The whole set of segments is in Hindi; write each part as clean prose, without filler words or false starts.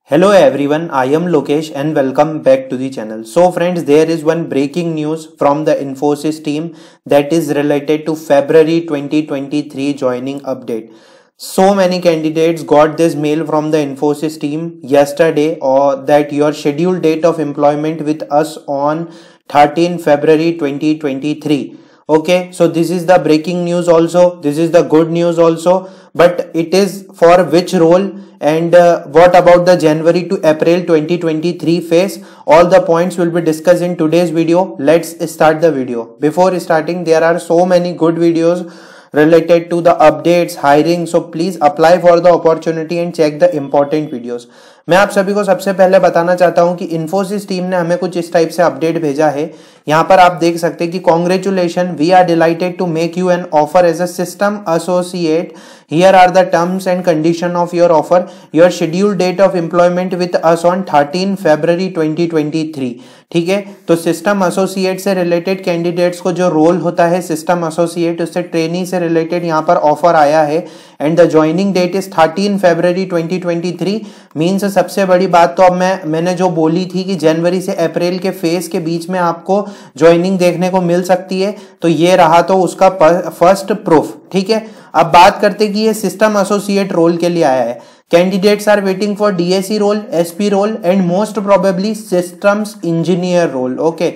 Hello everyone, I am Lokesh and welcome back to the channel. So friends, there is one breaking news from the Infosys team that is related to February 2023 joining update. So many candidates got this mail from the Infosys team yesterday or that your scheduled date of employment with us on 13 February 2023. Okay, so this is the breaking news also, this is the good news also, but it is for which role and what about the January to April 2023 phase? All the points will be discussed in today's video. Let's start the video. Before starting, there are so many good videos related to the updates, hiring, so please apply for the opportunity and check the important videos. मैं आप सभी को सबसे पहले बताना चाहता हूं कि इन्फोसिस टीम ने हमें कुछ इस टाइप से अपडेट भेजा है। यहाँ पर आप देख सकते हैं कि congratulation, we are delighted to make you an offer as a system associate. Here are the terms and condition of your offer. Your scheduled date of employment with us on 13 February 2023। ठीक है, तो सिस्टम एसोसिएट से रिलेटेड कैंडिडेट्स को जो रोल होता है सिस्टम एसोसिएट, उससे ट्रेनी से रिलेटेड यहाँ पर ऑफर आया है and the joining date is 13 February 2023। Means सबसे बड़ी बात तो अब मैंने जो बोली थी कि जनवरी से अप्रैल के फेज के बीच में आपको ज्वाइनिंग देखने को मिल सकती है, तो ये रहा तो उसका फर्स्ट प्रूफ। ठीक है, अब बात करते कि ये सिस्टम एसोसिएट रोल के लिए आया है। Candidates are waiting for DSE role, SP role and most probably systems engineer role. Okay,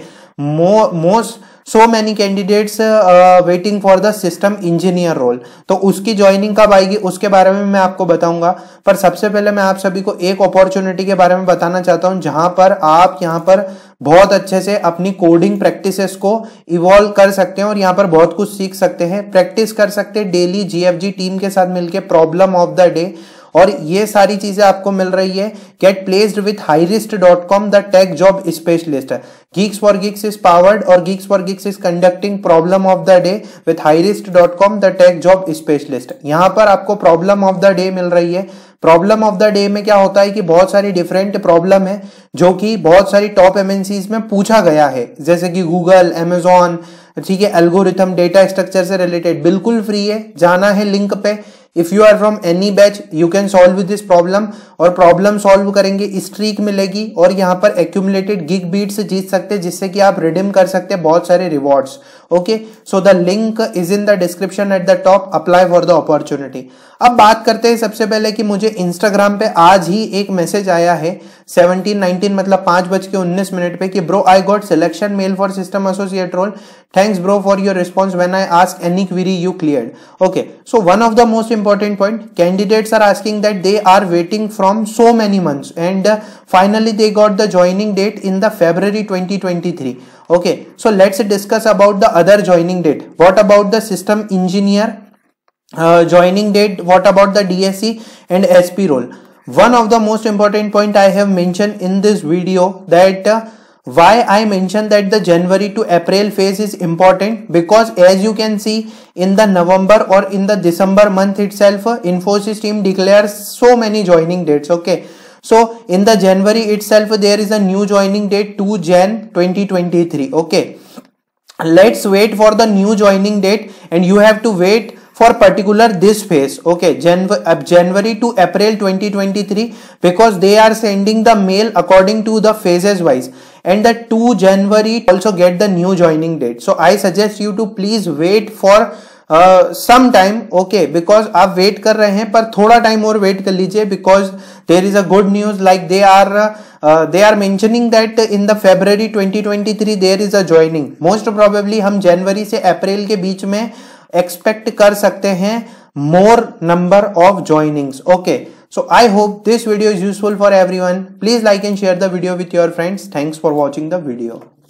most so many candidates waiting for the system engineer role। तो उसकी ज्वाइनिंग कब आएगी उसके बारे में मैं आपको बताऊंगा, पर सबसे पहले मैं आप सभी को एक अपॉर्चुनिटी के बारे में बताना चाहता हूं जहां पर आप यहां पर बहुत अच्छे से अपनी कोडिंग प्रैक्टिसेस को इवॉल्व कर सकते हैं और यहाँ पर बहुत कुछ सीख सकते हैं, प्रैक्टिस कर सकते हैं डेली जीएफजी टीम के साथ मिलकर प्रॉब्लम ऑफ द डे, और ये सारी चीजें आपको मिल रही है। Get placed with hirist.com the tech job specialist. Geeks for Geeks is powered और Geeks for Geeks is conducting problem of the day with hirist.com the tech job specialist. यहाँ पर आपको प्रॉब्लम ऑफ द डे मिल रही है। प्रॉब्लम ऑफ द डे में क्या होता है कि बहुत सारी डिफरेंट प्रॉब्लम है जो कि बहुत सारी टॉप एमएनसीज में पूछा गया है, जैसे कि गूगल, अमेजॉन, ठीक है, एल्गोरिथम, डेटा स्ट्रक्चर से रिलेटेड। बिल्कुल फ्री है, जाना है लिंक पे। If you are from any batch you can solve this problem, और प्रॉब्लम सॉल्व करेंगे स्ट्रीक मिलेगी और यहाँ पर एक्यूमुलेटेड गिग बीट्स जीत सकते हैं, जिससे कि आप रिडीम कर सकते हैं बहुत सारे rewards. Okay, so the link is in the description at the top. Apply for the opportunity. अब बात करते हैं सबसे पहले कि मुझे इंस्टाग्राम पे आज ही एक मैसेज आया है 17:19 मतलब 5:19 पे कि bro I got selection mail for system associate role, thanks bro for your response when I ask any query you cleared. Okay, so one of the most important point, candidates are asking that they are waiting from so many months and finally they got the joining date in the February 2023. Okay, so let's discuss about the other joining date. What about the system engineer joining date? What about the DSE and SP role? One of the most important point I have mentioned in this video that why I mentioned that the January to April phase is important, because as you can see in the November or in the December month itself, Infosys team declares so many joining dates. Okay, so in the January itself there is a new joining date 2 Jan 2023. Okay, let's wait for the new joining date and you have to wait for particular this phase. Okay, January to April 2023, because they are sending the mail according to the phases wise, and the 2 January also get the new joining date. So I suggest you to please wait for some time. Okay, because आप वेट कर रहे हैं पर थोड़ा टाइम और वेट कर लीजिए, because there is a good news like they are mentioning that in the February 2023 there is a joining. Most probably हम जनवरी से अप्रैल के बीच में एक्सपेक्ट कर सकते हैं more number of joinings. Okay, so I hope this video is useful for everyone. Please like and share the video with your friends. Thanks for watching the video.